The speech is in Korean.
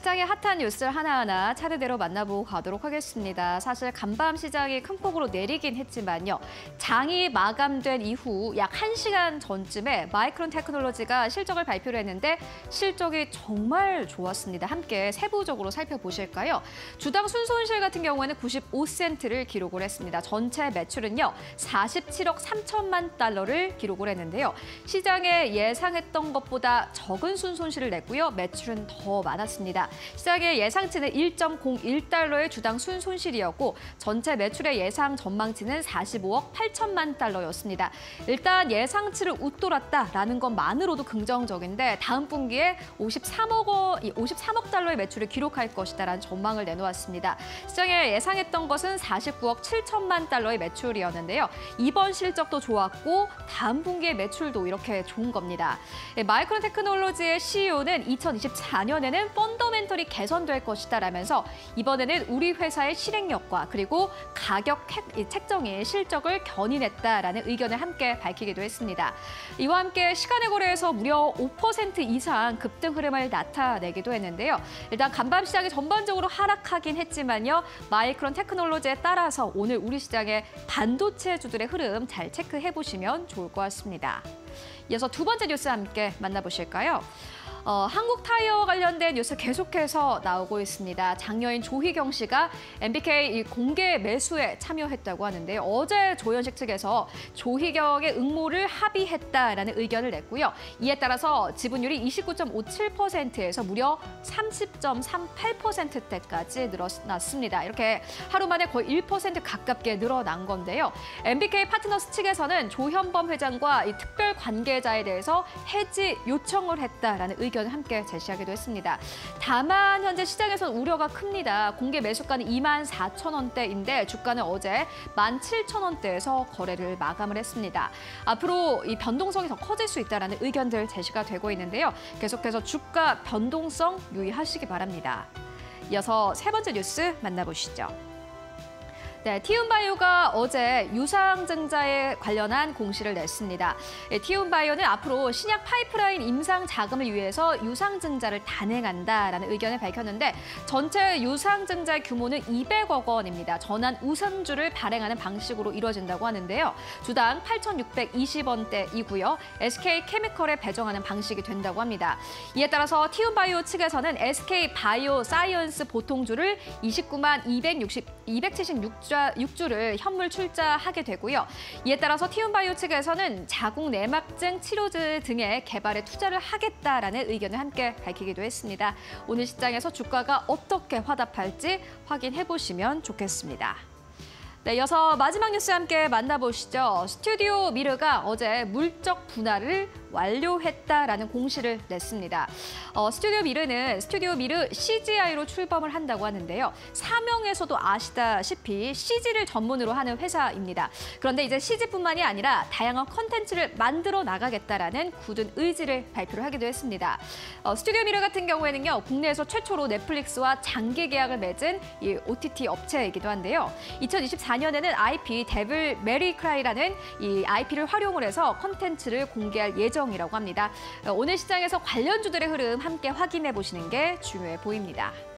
시장의 핫한 뉴스를 하나하나 차례대로 만나보고 가도록 하겠습니다. 사실 간밤 시장이 큰 폭으로 내리긴 했지만요. 장이 마감된 이후 약 1시간 전쯤에 마이크론 테크놀로지가 실적을 발표를 했는데 실적이 정말 좋았습니다. 함께 세부적으로 살펴보실까요? 주당 순손실 같은 경우에는 95센트를 기록을 했습니다. 전체 매출은요. 47억 3천만 달러를 기록을 했는데요. 시장에 예상했던 것보다 적은 순손실을 냈고요. 매출은 더 많았습니다. 시장의 예상치는 1.01달러의 주당 순손실이었고 전체 매출의 예상 전망치는 45억 8천만 달러였습니다. 일단 예상치를 웃돌았다라는 것만으로도 긍정적인데 다음 분기에 53억 달러의 매출을 기록할 것이다라는 전망을 내놓았습니다. 시장에 예상했던 것은 49억 7천만 달러의 매출이었는데요. 이번 실적도 좋았고 다음 분기의 매출도 이렇게 좋은 겁니다. 마이크론 테크놀로지의 CEO는 2024년에는 펀더멘털이 개선될 것이다라면서 이번에는 우리 회사의 실행력과 그리고 가격 책정이 실적을 견인했다라는 의견을 함께 밝히기도 했습니다. 이와 함께 시간의 거래에서 무려 5% 이상 급등 흐름을 나타내기도 했는데요. 일단 간밤 시장이 전반적으로 하락하긴 했지만요. 마이크론 테크놀로지에 따라서 오늘 우리 시장의 반도체주들의 흐름 잘 체크해보시면 좋을 것 같습니다. 이어서 두 번째 뉴스 함께 만나보실까요? 한국타이어 관련된 뉴스 계속해서 나오고 있습니다. 장녀인 조희경 씨가 MBK 공개 매수에 참여했다고 하는데요. 어제 조현식 측에서 조희경의 응모를 합의했다라는 의견을 냈고요. 이에 따라서 지분율이 29.57%에서 무려 30.38%대까지 늘어났습니다. 이렇게 하루 만에 거의 1% 가깝게 늘어난 건데요. MBK 파트너스 측에서는 조현범 회장과 이 특별 관계자에 대해서 해지 요청을 했다라는 의견을 함께 제시하기도 했습니다. 다만 현재 시장에서는 우려가 큽니다. 공개 매수가는 24,000원대인데 주가는 어제 17,000원대에서 거래를 마감을 했습니다. 앞으로 이 변동성이 더 커질 수 있다는 의견들 제시가 되고 있는데요. 계속해서 주가 변동성 유의하시기 바랍니다. 이어서 세 번째 뉴스 만나보시죠. 네, 티움바이오가 어제 유상증자에 관련한 공시를 냈습니다. 티움바이오는 앞으로 신약 파이프라인 임상 자금을 위해서 유상증자를 단행한다라는 의견을 밝혔는데 전체 유상증자 규모는 200억 원입니다. 전환 우선주를 발행하는 방식으로 이루어진다고 하는데요. 주당 8,620원대이고요. SK케미컬에 배정하는 방식이 된다고 합니다. 이에 따라서 티움바이오 측에서는 SK바이오사이언스 보통주를 29만 276주를 현물 출자하게 되고요. 이에 따라서 티움바이오 측에서는 자궁 내막증 치료제 등의 개발에 투자를 하겠다라는 의견을 함께 밝히기도 했습니다. 오늘 시장에서 주가가 어떻게 화답할지 확인해보시면 좋겠습니다. 네, 이어서 마지막 뉴스 함께 만나보시죠. 스튜디오 미르가 어제 물적 분할을 완료했다라는 공시를 냈습니다. 스튜디오 미르는 CGI로 출범을 한다고 하는데요. 사명에서도 아시다시피 CG를 전문으로 하는 회사입니다. 그런데 이제 CG뿐만이 아니라 다양한 컨텐츠를 만들어 나가겠다라는 굳은 의지를 발표를 하기도 했습니다. 스튜디오 미르 같은 경우에는요. 국내에서 최초로 넷플릭스와 장기 계약을 맺은 이 OTT 업체이기도 한데요. 2024년에는 IP 데빌 메리 크라이라는 이 IP를 활용을 해서 컨텐츠를 공개할 예정이라고 합니다. 오늘 시장에서 관련주들의 흐름 함께 확인해 보시는 게 중요해 보입니다.